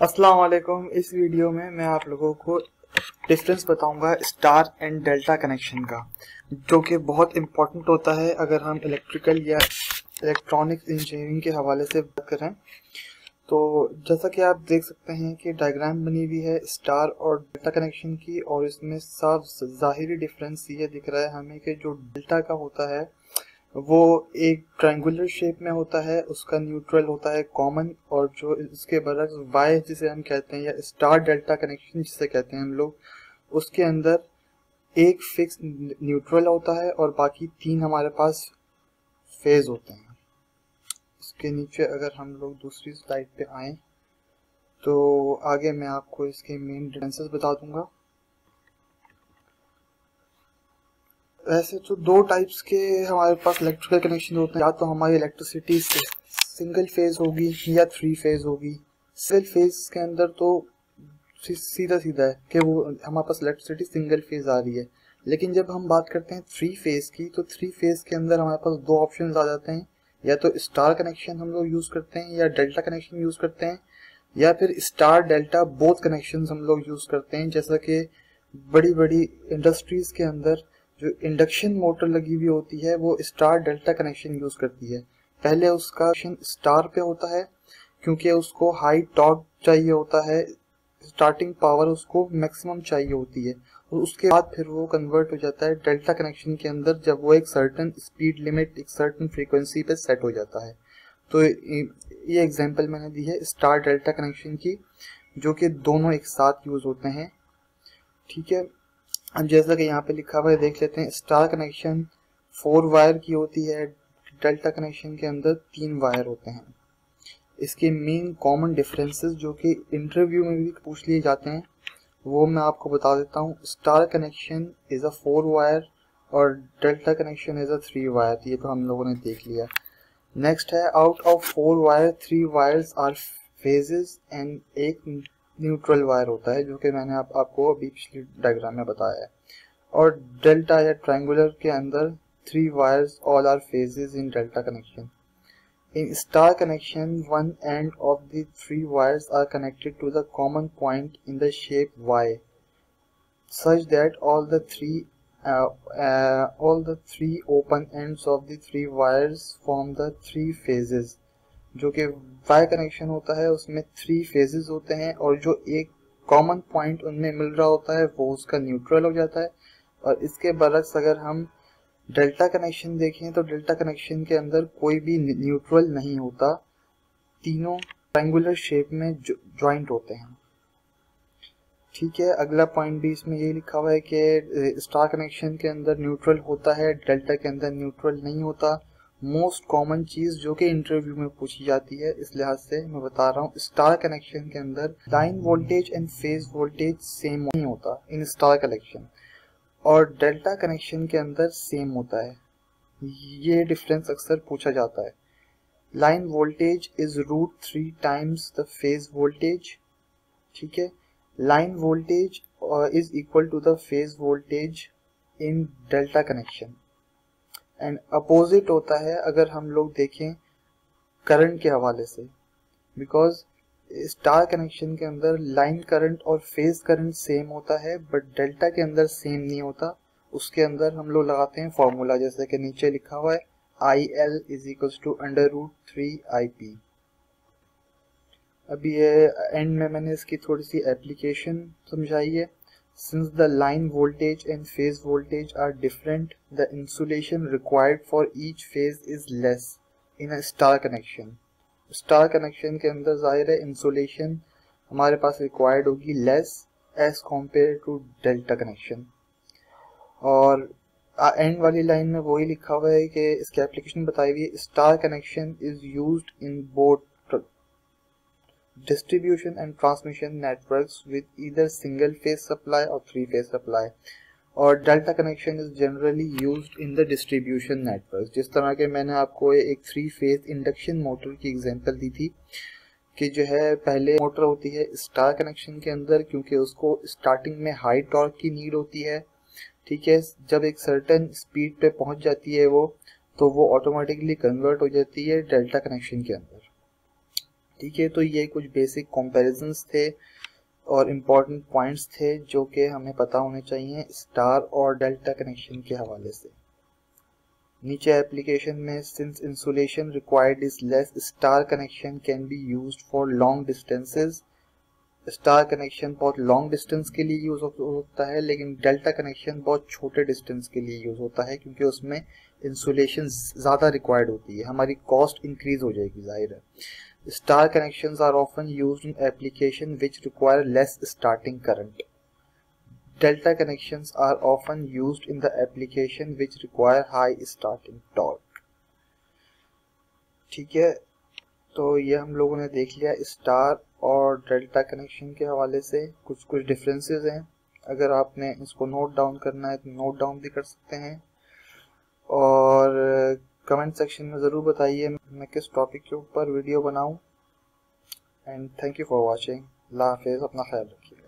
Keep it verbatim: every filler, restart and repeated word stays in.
अस्सलाम वालेकुम। इस वीडियो में मैं आप लोगों को डिफरेंस बताऊंगा स्टार एंड डेल्टा कनेक्शन का, जो कि बहुत इम्पोर्टेंट होता है अगर हम इलेक्ट्रिकल या इलेक्ट्रॉनिक्स इंजीनियरिंग के हवाले से बात करें। तो जैसा कि आप देख सकते हैं कि डायग्राम बनी हुई है स्टार और डेल्टा कनेक्शन की, और इसमें साफ ज़ाहिरी डिफरेंस ये दिख रहा है हमें कि जो डेल्टा का होता है वो एक ट्रायंगुलर शेप में होता है, उसका न्यूट्रल होता है कॉमन, और जो इसके बरक्स वाई जिसे हम कहते हैं या स्टार डेल्टा कनेक्शन जिसे कहते हैं हम लोग, उसके अंदर एक फिक्स न्यूट्रल होता है और बाकी तीन हमारे पास फेज होते हैं। इसके नीचे अगर हम लोग दूसरी स्लाइड पे आए तो आगे मैं आपको इसके मेन डिफरेंसेस बता दूंगा। वैसे तो दो टाइप्स के हमारे पास इलेक्ट्रिकल कनेक्शन होते हैं, या तो हमारी इलेक्ट्रिसिटी सिंगल फेज होगी या थ्री फेज होगी। सिंगल फेज के अंदर तो सीधा सीधा है कि वो हमारे पास इलेक्ट्रिसिटी सिंगल फेज आ रही है, लेकिन जब हम बात करते हैं थ्री फेज की तो थ्री फेज के अंदर हमारे पास दो ऑप्शन आ जाते हैं, या तो स्टार कनेक्शन हम लोग यूज करते हैं या डेल्टा कनेक्शन यूज करते हैं, या फिर स्टार डेल्टा बोथ कनेक्शन हम लोग यूज करते हैं। जैसा कि बड़ी बड़ी इंडस्ट्रीज के अंदर जो इंडक्शन मोटर लगी हुई होती है वो स्टार डेल्टा कनेक्शन यूज करती है। पहले उसका स्टार पे होता है क्योंकि उसको हाई टॉर्क चाहिए होता है, स्टार्टिंग पावर उसको मैक्सिमम चाहिए होती है, और उसके बाद फिर वो कन्वर्ट हो जाता है डेल्टा कनेक्शन के अंदर जब वो एक सर्टेन स्पीड लिमिट एक सर्टेन फ्रीक्वेंसी पे सेट हो जाता है। तो ये एग्जांपल मैंने दी है स्टार डेल्टा कनेक्शन की, जो कि दोनों एक साथ यूज होते हैं। ठीक है, अब जैसा कि यहाँ पे लिखा हुआ है देख लेते हैं। स्टार कनेक्शन फोर वायर की होती है, डेल्टा कनेक्शन के अंदर तीन वायर होते हैं। इसके मेन कॉमन डिफरेंसेस जो कि इंटरव्यू में भी पूछ लिए जाते हैं वो मैं आपको बता देता हूँ। Star connection is a four wire और delta connection is a three wire, ये तो हम लोगों ने देख लिया। नेक्स्ट है, out of four wire three wires are phases and एक न्यूट्रल वायर होता है, जो कि मैंने आप, आपको अभी पिछली डायग्राम में बताया है। और डेल्टा या ट्रायंगुलर के अंदर three wires all are phases in delta connection. In star connection one end of the three wires are connected to the common point in the shape Y such that all the three uh, uh, all the three open ends of the three wires form the three phases। जो कि Y connection होता है उसमें three phases होते हैं, और जो एक कॉमन पॉइंट उनमें मिल रहा होता है वो उसका न्यूट्रल हो जाता है। और इसके बरक्स अगर हम डेल्टा कनेक्शन देखें तो डेल्टा कनेक्शन के अंदर कोई भी न्यूट्रल नहीं होता, तीनों ट्रायंगुलर शेप में ज्वाइंट होते हैं। ठीक है, अगला पॉइंट भी इसमें ये लिखा हुआ है कि स्टार कनेक्शन के अंदर न्यूट्रल होता है, डेल्टा के अंदर न्यूट्रल नहीं होता। मोस्ट कॉमन चीज जो कि इंटरव्यू में पूछी जाती है, इस लिहाज से मैं बता रहा हूँ। स्टार कनेक्शन के अंदर line voltage and phase voltage same नहीं होता इन स्टार कनेक्शन, और डेल्टा कनेक्शन के अंदर सेम होता है। ये डिफरेंस अक्सर पूछा जाता है। Line voltage is root three times the phase voltage. ठीक है, line voltage is equal to the phase voltage in delta connection, and opposite होता है अगर हम लोग देखें करंट के हवाले से, बिकॉज स्टार कनेक्शन के अंदर लाइन करंट और फेज करंट सेम होता है, बट डेल्टा के अंदर सेम नहीं होता। उसके अंदर हम लोग लगाते हैं फॉर्मूला, जैसे कि नीचे लिखा हुआ है I L is equal to under root three I P. अभी ये एंड में मैंने इसकी थोड़ी सी एप्लीकेशन समझाई है। Since the line voltage and phase voltage are different, the insulation required for each phase is less in a star connection. Star connection के अंदर जाहिर है insulation हमारे पास required होगी less as compared to delta connection। और end वाली line में वही लिखा हुआ है कि इसकी एप्लीकेशन बताई हुई है। Star connection is used in both distribution and transmission networks with either single phase supply or three phase supply, और delta connection is generally used in the distribution network. जिस तरह के मैंने आपको एक थ्री फेज इंडक्शन मोटर की example दी थी कि जो है पहले मोटर होती है स्टार कनेक्शन के अंदर क्योंकि उसको स्टार्टिंग में हाई टॉर्क की नीड होती है। ठीक है, जब एक सर्टेन स्पीड पे पहुंच जाती है वो तो वो ऑटोमेटिकली कन्वर्ट हो जाती है डेल्टा कनेक्शन के अंदर। ठीक है, तो ये कुछ बेसिक कंपैरिजंस थे और इम्पोर्टेंट पॉइंट्स थे जो कि हमें पता होने चाहिए स्टार और डेल्टा कनेक्शन के हवाले से। नीचे एप्लीकेशन में since insulation required is less, star connection can be used for long distances. Star connection बहुत लॉन्ग डिस्टेंस के लिए यूज होता है, लेकिन डेल्टा कनेक्शन बहुत छोटे डिस्टेंस के लिए यूज होता है, क्योंकि उसमें इंसुलेशन ज़्यादा रिक्वायर्ड होती है, हमारी कॉस्ट इंक्रीज हो जाएगी, जाहिर है। Star connections are often used in application which require less starting current. Delta connections are often used in the application which require high starting torque. ठीक है, तो ये हम लोगों ने देख लिया स्टार और डेल्टा कनेक्शन के हवाले से कुछ कुछ डिफरेंसेस हैं। अगर आपने इसको नोट डाउन करना है तो नोट डाउन भी कर सकते हैं, और कमेंट सेक्शन में ज़रूर बताइए मैं किस टॉपिक के ऊपर वीडियो बनाऊं। And thank you for watching. अल्लाह हाफिज़, अपना ख्याल रखिए।